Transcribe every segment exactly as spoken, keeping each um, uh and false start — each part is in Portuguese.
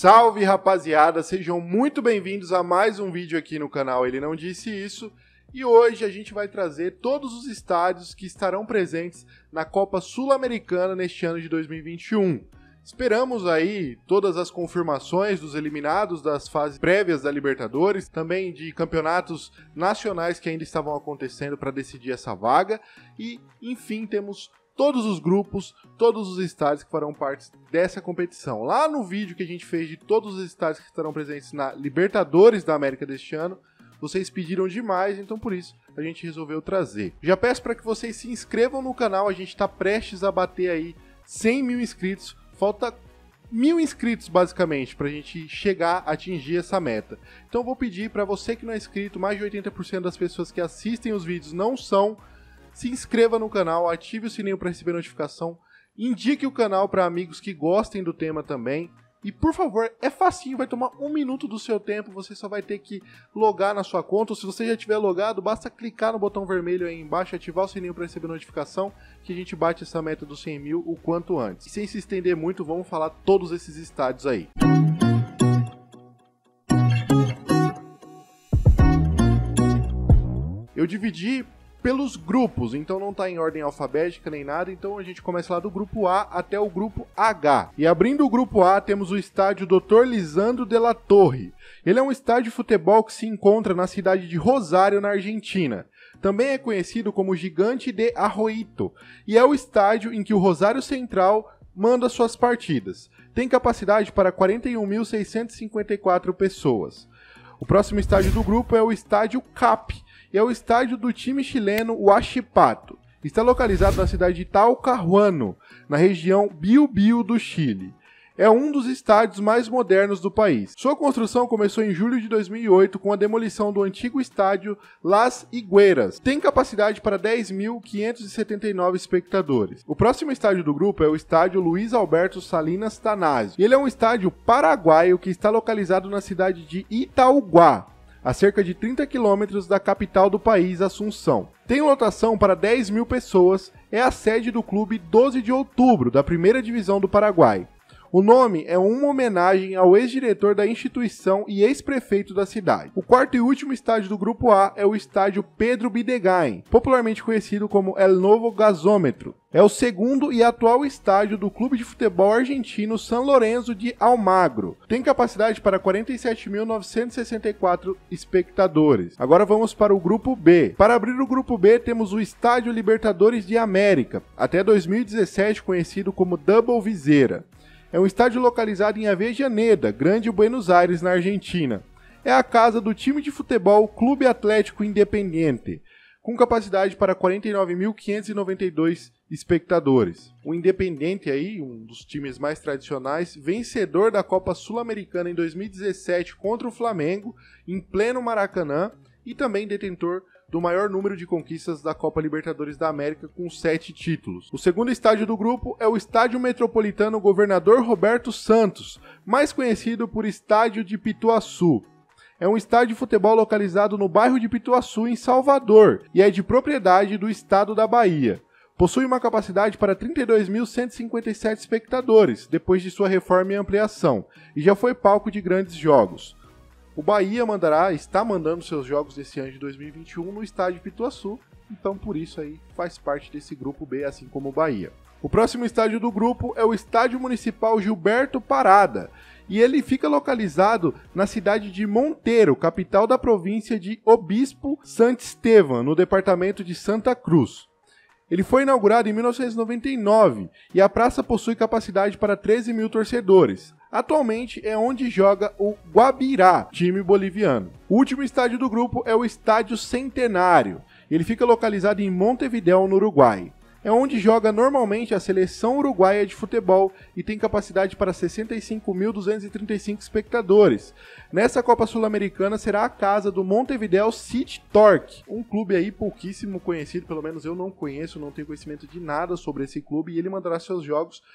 Salve, rapaziada, sejam muito bem-vindos a mais um vídeo aqui no canal Ele Não Disse Isso. E hoje a gente vai trazer todos os estádios que estarão presentes na Copa Sul-Americana neste ano de dois mil e vinte e um. Esperamos aí todas as confirmações dos eliminados das fases prévias da Libertadores, também de campeonatos nacionais que ainda estavam acontecendo para decidir essa vaga. E, enfim, temos todos os grupos, todos os estádios que farão parte dessa competição. Lá no vídeo que a gente fez de todos os estádios que estarão presentes na Libertadores da América deste ano, vocês pediram demais, então por isso a gente resolveu trazer. Já peço para que vocês se inscrevam no canal, a gente está prestes a bater aí cem mil inscritos. Falta mil inscritos, basicamente, para a gente chegar a atingir essa meta. Então eu vou pedir para você que não é inscrito, mais de oitenta por cento das pessoas que assistem os vídeos não são, se inscreva no canal, ative o sininho para receber notificação, indique o canal para amigos que gostem do tema também. E por favor, é facinho, vai tomar um minuto do seu tempo, você só vai ter que logar na sua conta, ou se você já tiver logado, basta clicar no botão vermelho aí embaixo, ativar o sininho para receber notificação, que a gente bate essa meta dos cem mil o quanto antes. E sem se estender muito, vamos falar todos esses estádios aí. Eu dividi pelos grupos, então não está em ordem alfabética nem nada, então a gente começa lá do grupo A até o grupo H. E abrindo o grupo A temos o estádio doutor Lisandro de la Torre. Ele é um estádio de futebol que se encontra na cidade de Rosário, na Argentina. Também é conhecido como Gigante de Arroito, e é o estádio em que o Rosário Central manda suas partidas. Tem capacidade para quarenta e um mil seiscentos e cinquenta e quatro pessoas. O próximo estádio do grupo é o estádio Cap, e é o estádio do time chileno Huachipato. Está localizado na cidade de Talcahuano, na região Biobío do Chile. É um dos estádios mais modernos do país. Sua construção começou em julho de dois mil e oito com a demolição do antigo estádio Las Higueras. Tem capacidade para dez mil quinhentos e setenta e nove espectadores. O próximo estádio do grupo é o estádio Luiz Alberto Salinas Tanásio. Ele é um estádio paraguaio que está localizado na cidade de Itaúguá, a cerca de trinta quilômetros da capital do país, Assunção. Tem lotação para dez mil pessoas, é a sede do clube doze de outubro, da primeira divisão do Paraguai. O nome é uma homenagem ao ex-diretor da instituição e ex-prefeito da cidade. O quarto e último estádio do grupo A é o estádio Pedro Bidegain, popularmente conhecido como El Novo Gasômetro. É o segundo e atual estádio do clube de futebol argentino San Lorenzo de Almagro. Tem capacidade para quarenta e sete mil novecentos e sessenta e quatro espectadores. Agora vamos para o grupo B. Para abrir o grupo B temos o Estádio Libertadores de América, até dois mil e dezessete conhecido como Double Viseira. É um estádio localizado em Avejaneda, Grande Buenos Aires, na Argentina. É a casa do time de futebol Clube Atlético Independiente, com capacidade para quarenta e nove mil quinhentos e noventa e dois espectadores. O Independiente aí, um dos times mais tradicionais, vencedor da Copa Sul-Americana em dois mil e dezessete contra o Flamengo, em pleno Maracanã, e também detentor do maior número de conquistas da Copa Libertadores da América, com sete títulos. O segundo estádio do grupo é o Estádio Metropolitano Governador Roberto Santos, mais conhecido por Estádio de Pituaçu. É um estádio de futebol localizado no bairro de Pituaçu, em Salvador, e é de propriedade do estado da Bahia. Possui uma capacidade para trinta e dois mil cento e cinquenta e sete espectadores, depois de sua reforma e ampliação, e já foi palco de grandes jogos. O Bahia mandará, está mandando seus jogos desse ano de dois mil e vinte e um no estádio Pituaçu, então por isso aí faz parte desse grupo B, assim como o Bahia. O próximo estádio do grupo é o Estádio Municipal Gilberto Parada, e ele fica localizado na cidade de Monteiro, capital da província de Obispo Santisteban, no departamento de Santa Cruz. Ele foi inaugurado em mil novecentos e noventa e nove e a praça possui capacidade para treze mil torcedores. Atualmente é onde joga o Guabirá, time boliviano. O último estádio do grupo é o Estádio Centenário. Ele fica localizado em Montevidéu, no Uruguai. É onde joga normalmente a seleção uruguaia de futebol e tem capacidade para sessenta e cinco mil duzentos e trinta e cinco espectadores. Nessa Copa Sul-Americana será a casa do Montevidéu City Torque, um clube aí pouquíssimo conhecido, pelo menos eu não conheço, não tenho conhecimento de nada sobre esse clube, e ele mandará seus jogos no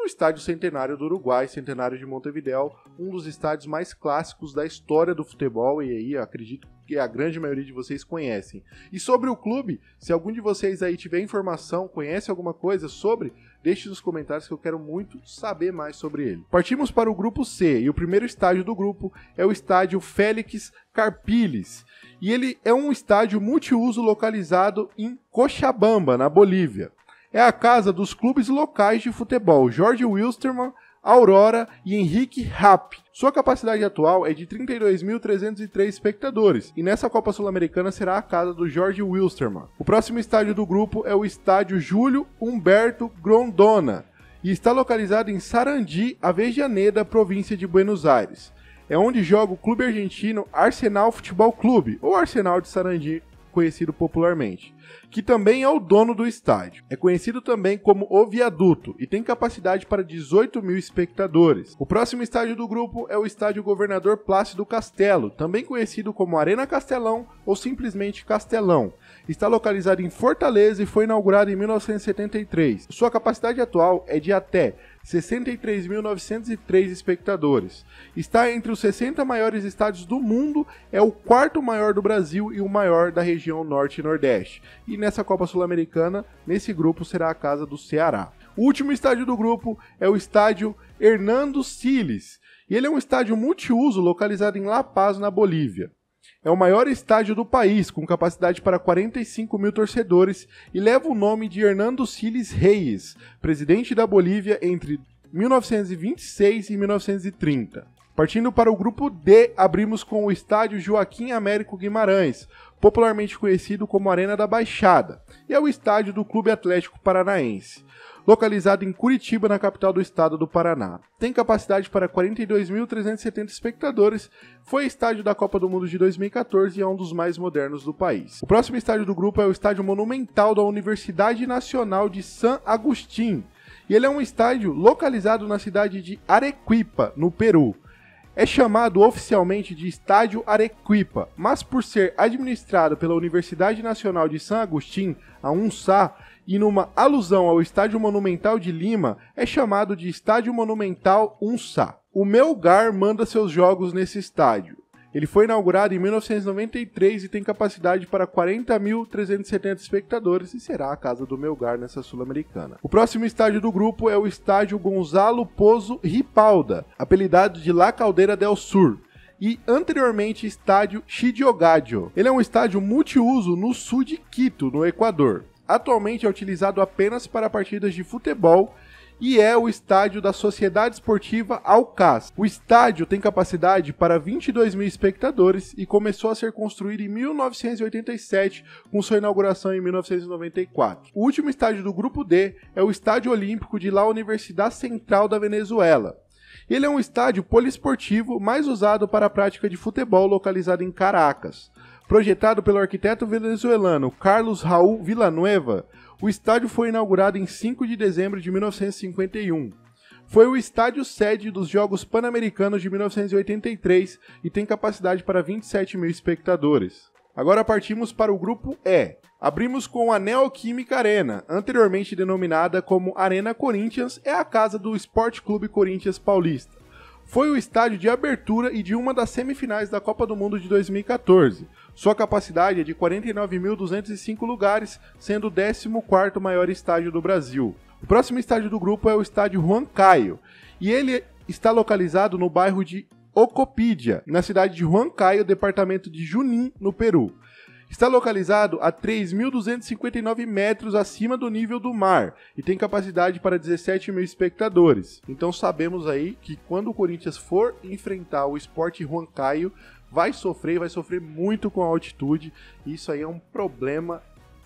Estádio Centenário do Uruguai, Centenário de Montevidéu, um dos estádios mais clássicos da história do futebol, e aí acredito que a grande maioria de vocês conhecem. E sobre o clube, se algum de vocês aí tiver informação, conhece alguma coisa sobre, deixe nos comentários que eu quero muito saber mais sobre ele. Partimos para o grupo C, e o primeiro estádio do grupo é o estádio Félix Carpiles, e ele é um estádio multiuso localizado em Cochabamba, na Bolívia. É a casa dos clubes locais de futebol Jorge Wilstermann, Aurora e Henrique Rapp. Sua capacidade atual é de trinta e dois mil trezentos e três espectadores, e nessa Copa Sul-Americana será a casa do Jorge Wilstermann. O próximo estádio do grupo é o estádio Júlio Humberto Grondona, e está localizado em Sarandi, Avejaneda, província de Buenos Aires. É onde joga o clube argentino Arsenal Futebol Clube, ou Arsenal de Sarandi, conhecido popularmente, que também é o dono do estádio. É conhecido também como O Viaduto e tem capacidade para dezoito mil espectadores. O próximo estádio do grupo é o estádio Governador Plácido Castelo, também conhecido como Arena Castelão ou simplesmente Castelão. Está localizado em Fortaleza e foi inaugurado em mil novecentos e setenta e três. Sua capacidade atual é de até sessenta e três mil novecentos e três espectadores. Está entre os sessenta maiores estádios do mundo, é o quarto maior do Brasil e o maior da região Norte e Nordeste. E nessa Copa Sul-Americana, nesse grupo será a casa do Ceará. O último estádio do grupo é o estádio Hernando Siles, e ele é um estádio multiuso localizado em La Paz, na Bolívia. É o maior estádio do país, com capacidade para quarenta e cinco mil torcedores, e leva o nome de Hernando Siles Reyes, presidente da Bolívia entre mil novecentos e vinte e seis e mil novecentos e trinta. Partindo para o grupo D, abrimos com o estádio Joaquim Américo Guimarães, popularmente conhecido como Arena da Baixada, e é o estádio do Clube Atlético Paranaense, localizado em Curitiba, na capital do estado do Paraná. Tem capacidade para quarenta e dois mil trezentos e setenta espectadores, foi estádio da Copa do Mundo de dois mil e quatorze e é um dos mais modernos do país. O próximo estádio do grupo é o Estádio Monumental da Universidade Nacional de San Agustín, e ele é um estádio localizado na cidade de Arequipa, no Peru. É chamado oficialmente de Estádio Arequipa, mas por ser administrado pela Universidade Nacional de San Agustín, a UNSA, e numa alusão ao Estádio Monumental de Lima, é chamado de Estádio Monumental UNSA. O Melgar manda seus jogos nesse estádio. Ele foi inaugurado em mil novecentos e noventa e três e tem capacidade para quarenta mil trezentos e setenta espectadores e será a casa do Melgar nessa Sul-Americana. O próximo estádio do grupo é o Estádio Gonzalo Pozo Ripalda, apelidado de La Caldeira del Sur, e anteriormente Estádio Chidiogadio. Ele é um estádio multiuso no sul de Quito, no Equador. Atualmente é utilizado apenas para partidas de futebol e é o estádio da Sociedade Esportiva Alcás. O estádio tem capacidade para vinte e dois mil espectadores e começou a ser construído em mil novecentos e oitenta e sete, com sua inauguração em mil novecentos e noventa e quatro. O último estádio do grupo D é o Estádio Olímpico de La Universidad Central da Venezuela. Ele é um estádio poliesportivo mais usado para a prática de futebol, localizado em Caracas. Projetado pelo arquiteto venezuelano Carlos Raul Villanueva, o estádio foi inaugurado em cinco de dezembro de mil novecentos e cinquenta e um. Foi o estádio sede dos Jogos Pan-Americanos de mil novecentos e oitenta e três e tem capacidade para vinte e sete mil espectadores. Agora partimos para o grupo E. Abrimos com a Neoquímica Arena, anteriormente denominada como Arena Corinthians, é a casa do Sport Clube Corinthians Paulista. Foi o estádio de abertura e de uma das semifinais da Copa do Mundo de dois mil e quatorze. Sua capacidade é de quarenta e nove mil duzentos e cinco lugares, sendo o décimo quarto maior estádio do Brasil. O próximo estádio do grupo é o estádio Huancayo, e ele está localizado no bairro de Ocopídia, na cidade de Huancayo, departamento de Junín, no Peru. Está localizado a três mil duzentos e cinquenta e nove metros acima do nível do mar e tem capacidade para dezessete mil espectadores. Então sabemos aí que quando o Corinthians for enfrentar o Sport Huancayo, vai sofrer, vai sofrer muito com a altitude. E isso aí é um problema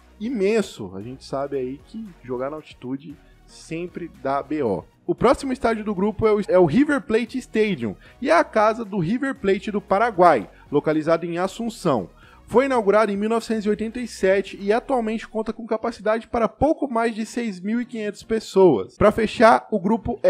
imenso. A gente sabe aí que jogar na altitude sempre dá B O. O próximo estádio do grupo é o, é o River Plate Stadium e é a casa do River Plate do Paraguai, localizado em Assunção. Foi inaugurado em mil novecentos e oitenta e sete e atualmente conta com capacidade para pouco mais de seis mil e quinhentas pessoas. Para fechar, o grupo E,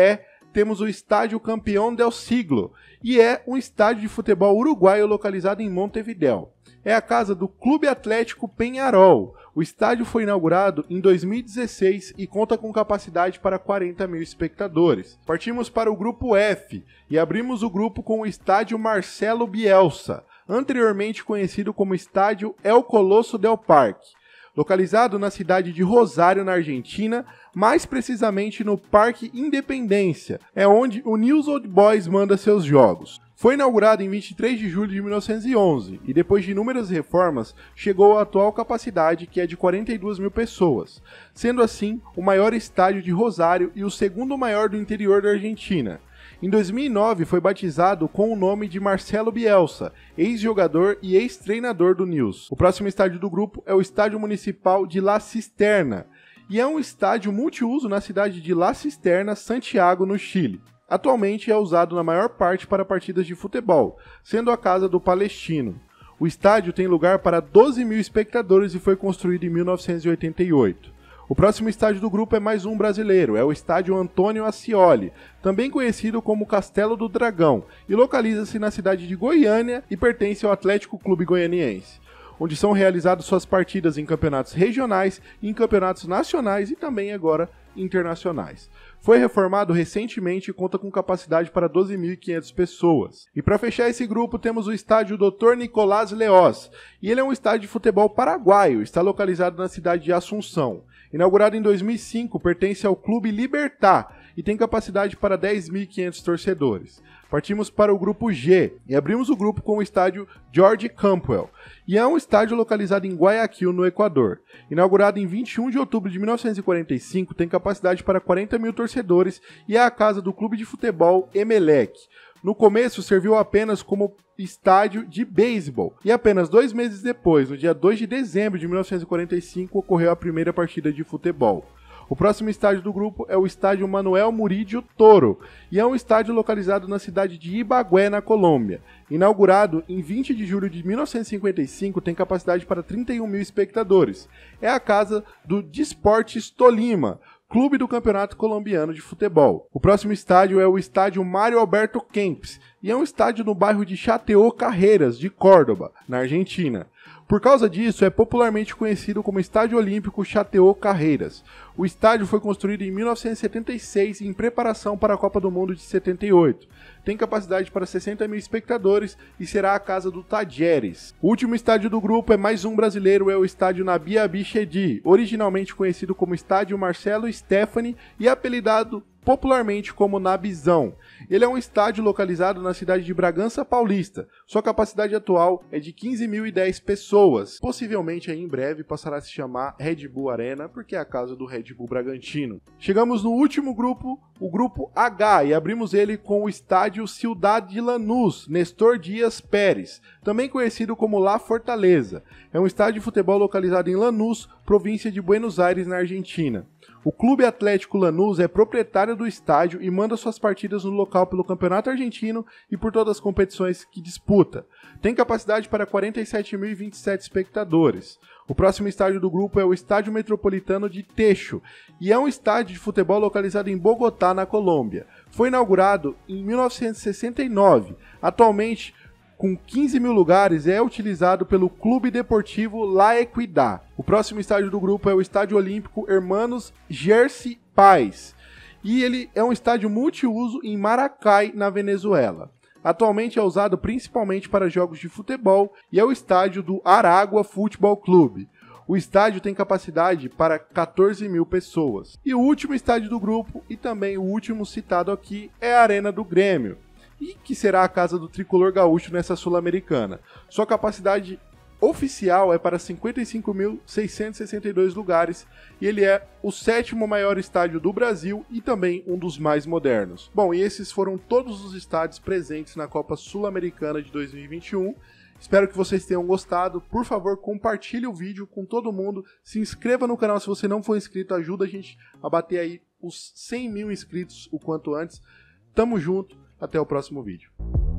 temos o Estádio Campeón del Siglo, e é um estádio de futebol uruguaio localizado em Montevidéu. É a casa do Clube Atlético Peñarol. O estádio foi inaugurado em dois mil e dezesseis e conta com capacidade para quarenta mil espectadores. Partimos para o grupo F e abrimos o grupo com o Estádio Marcelo Bielsa, anteriormente conhecido como Estádio El Coloso del Parque, localizado na cidade de Rosário, na Argentina, mais precisamente no Parque Independência, é onde o Newell's Old Boys manda seus jogos. Foi inaugurado em vinte e três de julho de mil novecentos e onze e depois de inúmeras reformas chegou à atual capacidade, que é de quarenta e duas mil pessoas, sendo assim o maior estádio de Rosário e o segundo maior do interior da Argentina. Em dois mil e nove foi batizado com o nome de Marcelo Bielsa, ex-jogador e ex-treinador do Newell's. O próximo estádio do grupo é o Estádio Municipal de La Cisterna, e é um estádio multiuso na cidade de La Cisterna, Santiago, no Chile. Atualmente é usado na maior parte para partidas de futebol, sendo a casa do Palestino. O estádio tem lugar para doze mil espectadores e foi construído em mil novecentos e oitenta e oito. O próximo estádio do grupo é mais um brasileiro, é o Estádio Antônio Ascioli, também conhecido como Castelo do Dragão, e localiza-se na cidade de Goiânia e pertence ao Atlético Clube Goianiense, onde são realizadas suas partidas em campeonatos regionais, em campeonatos nacionais e também agora internacionais. Foi reformado recentemente e conta com capacidade para doze mil e quinhentas pessoas. E para fechar esse grupo temos o estádio doutor Nicolás Leoz, e ele é um estádio de futebol paraguaio, está localizado na cidade de Assunção. Inaugurado em dois mil e cinco, pertence ao Clube Libertad e tem capacidade para dez mil e quinhentos torcedores. Partimos para o grupo G e abrimos o grupo com o estádio George Campbell, e é um estádio localizado em Guayaquil, no Equador. Inaugurado em vinte e um de outubro de mil novecentos e quarenta e cinco, tem capacidade para quarenta mil torcedores e é a casa do clube de futebol Emelec. No começo serviu apenas como estádio de beisebol, e apenas dois meses depois, no dia dois de dezembro de mil novecentos e quarenta e cinco, ocorreu a primeira partida de futebol. O próximo estádio do grupo é o Estádio Manuel Murillo Toro, e é um estádio localizado na cidade de Ibagué, na Colômbia. Inaugurado em vinte de julho de mil novecentos e cinquenta e cinco, tem capacidade para trinta e um mil espectadores. É a casa do Desportes Tolima, clube do Campeonato Colombiano de Futebol. O próximo estádio é o Estádio Mário Alberto Kempes, e é um estádio no bairro de Chateau Carreiras, de Córdoba, na Argentina. Por causa disso, é popularmente conhecido como Estádio Olímpico Chateau Carreiras. O estádio foi construído em mil novecentos e setenta e seis em preparação para a Copa do Mundo de setenta e oito. Tem capacidade para sessenta mil espectadores e será a casa do Tajeres. O último estádio do grupo é mais um brasileiro, é o Estádio Nabi Abichedi, originalmente conhecido como Estádio Marcelo Stefani e apelidado popularmente como Nabizão. Ele é um estádio localizado na cidade de Bragança Paulista. Sua capacidade atual é de quinze mil e dez pessoas. Possivelmente aí em breve passará a se chamar Red Bull Arena, porque é a casa do Red Bull Bragantino. Chegamos no último grupo, o grupo H, e abrimos ele com o estádio Ciudad de Lanús, Nestor Dias Pérez, também conhecido como La Fortaleza. É um estádio de futebol localizado em Lanús, província de Buenos Aires, na Argentina. O Clube Atlético Lanús é proprietário do estádio e manda suas partidas no local pelo Campeonato Argentino e por todas as competições que disputa. Tem capacidade para quarenta e sete mil e vinte e sete espectadores. O próximo estádio do grupo é o Estádio Metropolitano de Techo, e é um estádio de futebol localizado em Bogotá, na Colômbia. Foi inaugurado em mil novecentos e sessenta e nove. Atualmente, com quinze mil lugares, é utilizado pelo Clube Deportivo La Equidad. O próximo estádio do grupo é o Estádio Olímpico Hermanos Jersey Paz, e ele é um estádio multiuso em Maracay, na Venezuela. Atualmente é usado principalmente para jogos de futebol e é o estádio do Aragua Futebol Clube. O estádio tem capacidade para quatorze mil pessoas. E o último estádio do grupo, e também o último citado aqui, é a Arena do Grêmio, e que será a casa do tricolor gaúcho nessa Sul-Americana. Sua capacidade oficial é para cinquenta e cinco mil seiscentos e sessenta e dois lugares, e ele é o sétimo maior estádio do Brasil e também um dos mais modernos. Bom, e esses foram todos os estádios presentes na Copa Sul-Americana de dois mil e vinte e um. Espero que vocês tenham gostado. Por favor, compartilhe o vídeo com todo mundo. Se inscreva no canal se você não for inscrito. Ajuda a gente a bater aí os cem mil inscritos o quanto antes. Tamo junto. Até o próximo vídeo.